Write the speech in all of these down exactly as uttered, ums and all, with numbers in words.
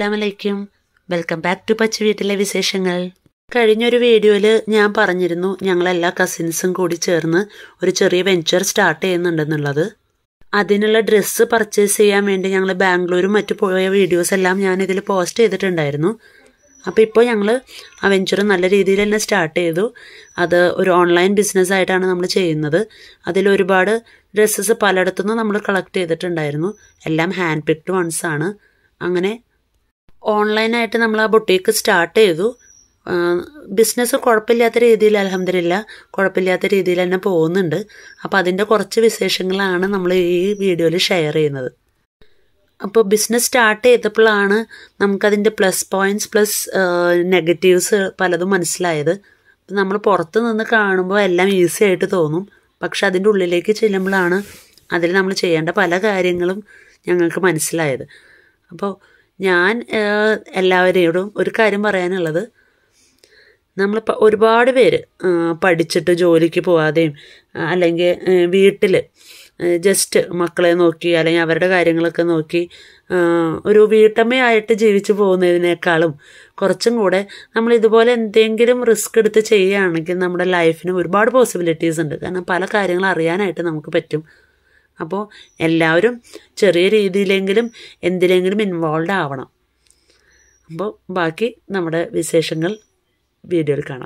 അസ്സലാമലൈക്കും. Welcome back to പച്ച വീട്ടിലെ വിശേഷങ്ങൾ. കഴിഞ്ഞൊരു വീഡിയോയിൽ ഞാൻ പറഞ്ഞിരുന്നു ഞങ്ങളെല്ലാ കസിൻസും കൂടി ചേർന്ന് ഒരു ചെറിയ വെഞ്ചർ സ്റ്റാർട്ട് ചെയ്യുന്നുണ്ടെന്നുള്ളത്. അതിനുള്ള ഡ്രസ്സ് പർച്ചേസ് ചെയ്യാൻ വേണ്ടി ഞങ്ങൾ ബാംഗ്ലൂരും മറ്റു പോയ വീഡിയോസ് എല്ലാം ഞാനിതിൽ പോസ്റ്റ് ചെയ്തിട്ടുണ്ടായിരുന്നു. അപ്പോൾ ഇപ്പോൾ ഞങ്ങൾ ആ വെഞ്ചർ നല്ല രീതിയിൽ തന്നെ സ്റ്റാർട്ട് ചെയ്തു. അത് ഒരു ഓൺലൈൻ ബിസിനസ്സായിട്ടാണ് നമ്മൾ ചെയ്യുന്നത്. അതിലൊരുപാട് ഡ്രസ്സസ് പലയിടത്തുനിന്നും നമ്മൾ കളക്ട് ചെയ്തിട്ടുണ്ടായിരുന്നു. എല്ലാം ഹാൻഡ് പിക്ഡ് വൺസ് ആണ്. അങ്ങനെ ഓൺലൈനായിട്ട് നമ്മൾ ആ ബൊട്ടീക്ക് സ്റ്റാർട്ട് ചെയ്തു. ബിസിനസ് കുഴപ്പമില്ലാത്ത രീതിയിൽ അൽഹംദുലില്ലാ കുഴപ്പമില്ലാത്ത രീതിയിൽ തന്നെ പോകുന്നുണ്ട്. അപ്പോൾ അതിൻ്റെ കുറച്ച് വിശേഷങ്ങളാണ് നമ്മൾ ഈ വീഡിയോയിൽ ഷെയർ ചെയ്യുന്നത്. അപ്പോൾ ബിസിനസ് സ്റ്റാർട്ട് ചെയ്തപ്പോഴാണ് നമുക്കതിൻ്റെ പ്ലസ് പോയിൻറ്റ്സ് പ്ലസ് നെഗറ്റീവ്സ് പലതും മനസ്സിലായത്. നമ്മൾ പുറത്ത് നിന്ന് കാണുമ്പോൾ എല്ലാം ഈസി ആയിട്ട് തോന്നും. പക്ഷെ അതിൻ്റെ ഉള്ളിലേക്ക് ചെല്ലുമ്പോഴാണ് അതിൽ നമ്മൾ ചെയ്യേണ്ട പല കാര്യങ്ങളും ഞങ്ങൾക്ക് മനസ്സിലായത്. അപ്പോൾ ഞാൻ എല്ലാവരോടും ഒരു കാര്യം പറയാനുള്ളത്, നമ്മൾ ഒരുപാട് പേര് പഠിച്ചിട്ട് ജോലിക്ക് പോവാതെയും അല്ലെങ്കിൽ വീട്ടിൽ ജസ്റ്റ് മക്കളെ നോക്കി അല്ലെങ്കിൽ അവരുടെ കാര്യങ്ങളൊക്കെ നോക്കി ഒരു വീട്ടമ്മയായിട്ട് ജീവിച്ചു പോകുന്നതിനേക്കാളും കുറച്ചും കൂടെ നമ്മൾ ഇതുപോലെ എന്തെങ്കിലും റിസ്ക് എടുത്ത് ചെയ്യുകയാണെങ്കിൽ നമ്മുടെ ലൈഫിന് ഒരുപാട് പോസിബിലിറ്റീസ് ഉണ്ട്. കാരണം പല കാര്യങ്ങളും അറിയാനായിട്ട് നമുക്ക് പറ്റും. അപ്പോൾ എല്ലാവരും ചെറിയ രീതിയിലെങ്കിലും എന്തിലെങ്കിലും ഇൻവോൾവ് ആവണം. അപ്പോൾ ബാക്കി നമ്മുടെ വിശേഷങ്ങൾ വീഡിയോയിൽ കാണാം.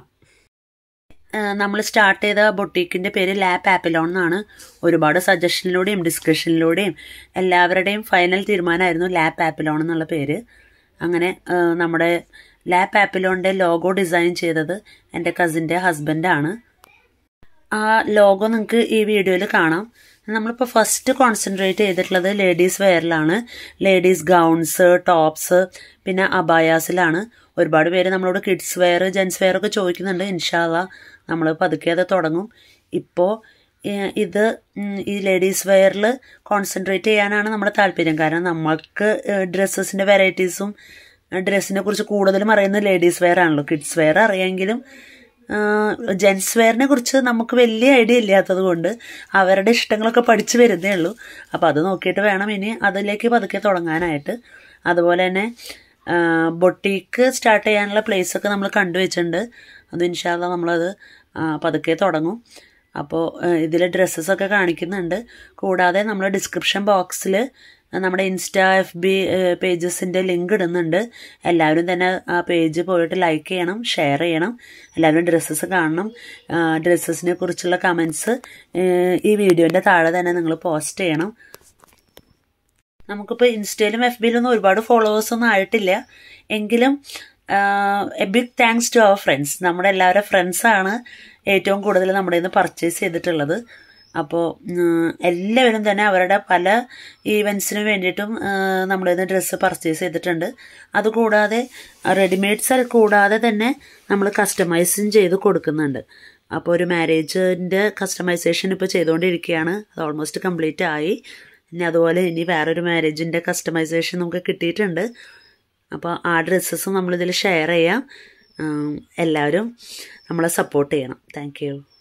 നമ്മൾ സ്റ്റാർട്ട് ചെയ്ത ബൊട്ടീക്കിൻ്റെ പേര് ലാ പാപ്പിലോൺ എന്നാണ്. ഒരുപാട് സജഷനിലൂടെയും ഡിസ്കഷനിലൂടെയും എല്ലാവരുടെയും ഫൈനൽ തീരുമാനമായിരുന്നു ലാ പാപ്പിലോൺ എന്നുള്ള പേര്. അങ്ങനെ നമ്മുടെ ലാ പാപ്പിലോണിൻ്റെ ലോഗോ ഡിസൈൻ ചെയ്തത് എൻ്റെ കസിൻ്റെ ഹസ്ബൻഡാണ്. ആ ലോഗോ നിങ്ങൾക്ക് ഈ വീഡിയോയിൽ കാണാം. നമ്മളിപ്പോൾ ഫസ്റ്റ് കോൺസെൻട്രേറ്റ് ചെയ്തിട്ടുള്ളത് ലേഡീസ് വെയറിലാണ്. ലേഡീസ് ഗൗൺസ്, ടോപ്സ്, പിന്നെ അബായാസിലാണ്. ഒരുപാട് പേര് നമ്മളോട് കിഡ്സ് വെയർ, ജെൻസ് വെയർ ഒക്കെ ചോദിക്കുന്നുണ്ട്. ഇൻഷാ അള്ളാ നമ്മൾ പതുക്കെ അത് തുടങ്ങും. ഇപ്പോൾ ഇത് ഈ ലേഡീസ് വെയറിൽ കോൺസെൻട്രേറ്റ് ചെയ്യാനാണ് നമ്മുടെ താല്പര്യം. കാരണം നമ്മൾക്ക് ഡ്രസ്സസിൻ്റെ വെറൈറ്റീസും ഡ്രസ്സിനെ കുറിച്ച് കൂടുതലും അറിയുന്നത് ലേഡീസ് വെയർ ആണല്ലോ. കിഡ്സ് വെയർ അറിയാമെങ്കിലും ജെൻസ് വെയറിനെ കുറിച്ച് നമുക്ക് വലിയ ഐഡിയ ഇല്ലാത്തത് കൊണ്ട് അവരുടെ ഇഷ്ടങ്ങളൊക്കെ പഠിച്ചു വരുന്നേ ഉള്ളൂ. അപ്പോൾ അത് നോക്കിയിട്ട് വേണം ഇനി അതിലേക്ക് പതുക്കെ തുടങ്ങാനായിട്ട്. അതുപോലെ തന്നെ ബൊട്ടീക്ക് സ്റ്റാർട്ട് ചെയ്യാനുള്ള പ്ലേസൊക്കെ നമ്മൾ കണ്ടുവച്ചിട്ടുണ്ട്. അത് ഇൻഷാ അള്ളാ നമ്മളത് പതുക്കെ തുടങ്ങും. അപ്പോൾ ഇതിൽ ഡ്രസ്സസൊക്കെ കാണിക്കുന്നുണ്ട്. കൂടാതെ നമ്മൾ ഡിസ്ക്രിപ്ഷൻ ബോക്സിൽ നമ്മുടെ ഇൻസ്റ്റാ എഫ് ബി പേജസിൻ്റെ ലിങ്ക് ഇടുന്നുണ്ട്. എല്ലാവരും തന്നെ ആ പേജ് പോയിട്ട് ലൈക്ക് ചെയ്യണം, ഷെയർ ചെയ്യണം. എല്ലാവരും ഡ്രസ്സസ് കാണണം. ഡ്രസ്സസിനെ കുറിച്ചുള്ള കമൻസ് ഈ വീഡിയോൻ്റെ താഴെ തന്നെ നിങ്ങൾ പോസ്റ്റ് ചെയ്യണം. നമുക്കിപ്പോൾ ഇൻസ്റ്റയിലും എഫ് ബിയിലൊന്നും ഒരുപാട് ഫോളോവേഴ്സൊന്നും ആയിട്ടില്ല. എങ്കിലും a big thanks to our friends. നമ്മുടെ എല്ലാവരുടെ ഫ്രണ്ട്സാണ് ഏറ്റവും കൂടുതൽ നമ്മുടെ നിന്ന് പർച്ചേസ് ചെയ്തിട്ടുള്ളത്. അപ്പോൾ എല്ലാവരും തന്നെ അവരുടെ പല ഈവൻസിന് വേണ്ടിയിട്ടും നമ്മുടെ നിന്ന് ഡ്രസ്സ് പർച്ചേസ് ചെയ്തിട്ടുണ്ട്. അതുകൂടാതെ റെഡിമെയ്ഡ്സ് കൂടാതെ തന്നെ നമ്മൾ കസ്റ്റമൈസും ചെയ്ത് കൊടുക്കുന്നുണ്ട്. അപ്പോൾ ഒരു മാരേജിൻ്റെ കസ്റ്റമൈസേഷൻ ഇപ്പോൾ ചെയ്തുകൊണ്ടിരിക്കുകയാണ്. അത് ഓൾമോസ്റ്റ് കംപ്ലീറ്റ് ആയി. ഇനി അതുപോലെ ഇനി വേറൊരു മാരേജിൻ്റെ കസ്റ്റമൈസേഷൻ നമുക്ക് കിട്ടിയിട്ടുണ്ട്. അപ്പോൾ ആ ഡ്രസ്സസും നമ്മളിതിൽ ഷെയർ ചെയ്യാം. എല്ലാവരും നമ്മളെ സപ്പോർട്ട് ചെയ്യണം. Thank U.